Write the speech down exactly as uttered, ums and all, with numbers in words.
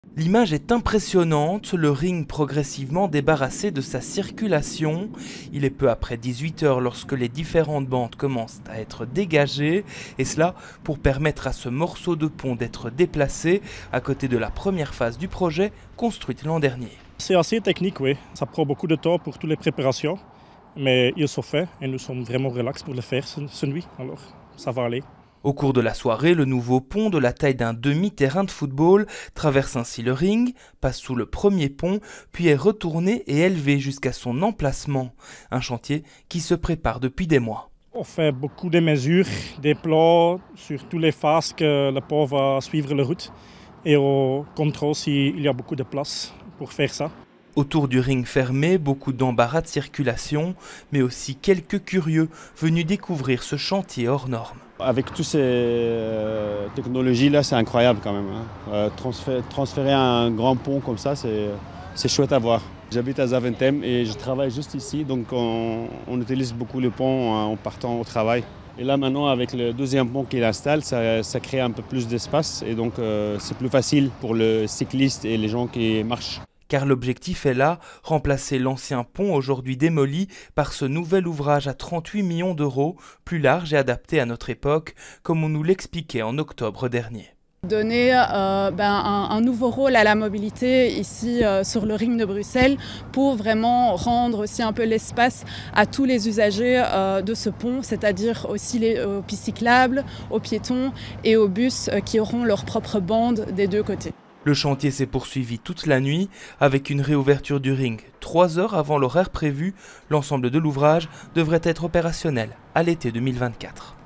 L'image est impressionnante, le ring progressivement débarrassé de sa circulation. Il est peu après dix-huit heures lorsque les différentes bandes commencent à être dégagées, et cela pour permettre à ce morceau de pont d'être déplacé à côté de la première phase du projet construite l'an dernier. C'est assez technique, oui. Ça prend beaucoup de temps pour toutes les préparations, mais ils sont faits et nous sommes vraiment relax pour le faire ce, ce nuit, alors ça va aller. Au cours de la soirée, le nouveau pont de la taille d'un demi-terrain de football traverse ainsi le ring, passe sous le premier pont, puis est retourné et élevé jusqu'à son emplacement. Un chantier qui se prépare depuis des mois. On fait beaucoup de mesures, des plans sur toutes les phases que le pont va suivre la route et on contrôle s'il y a beaucoup de place pour faire ça. Autour du ring fermé, beaucoup d'embarras de circulation, mais aussi quelques curieux venus découvrir ce chantier hors norme. Avec toutes ces euh, technologies-là, c'est incroyable quand même. Hein. Euh, transférer, transférer un grand pont comme ça, c'est chouette à voir. J'habite à Zaventem et je travaille juste ici, donc on, on utilise beaucoup le pont en partant au travail. Et là maintenant, avec le deuxième pont qu'il installe, ça, ça crée un peu plus d'espace et donc euh, c'est plus facile pour le cycliste et les gens qui marchent. Car l'objectif est là, remplacer l'ancien pont aujourd'hui démoli par ce nouvel ouvrage à trente-huit millions d'euros, plus large et adapté à notre époque, comme on nous l'expliquait en octobre dernier. Donner euh, ben, un, un nouveau rôle à la mobilité ici euh, sur le ring de Bruxelles pour vraiment rendre aussi un peu l'espace à tous les usagers euh, de ce pont, c'est-à-dire aussi les, aux pistes cyclables, aux piétons et aux bus euh, qui auront leur propre bande des deux côtés. Le chantier s'est poursuivi toute la nuit avec une réouverture du ring. Trois heures avant l'horaire prévu, l'ensemble de l'ouvrage devrait être opérationnel à l'été deux mille vingt-quatre.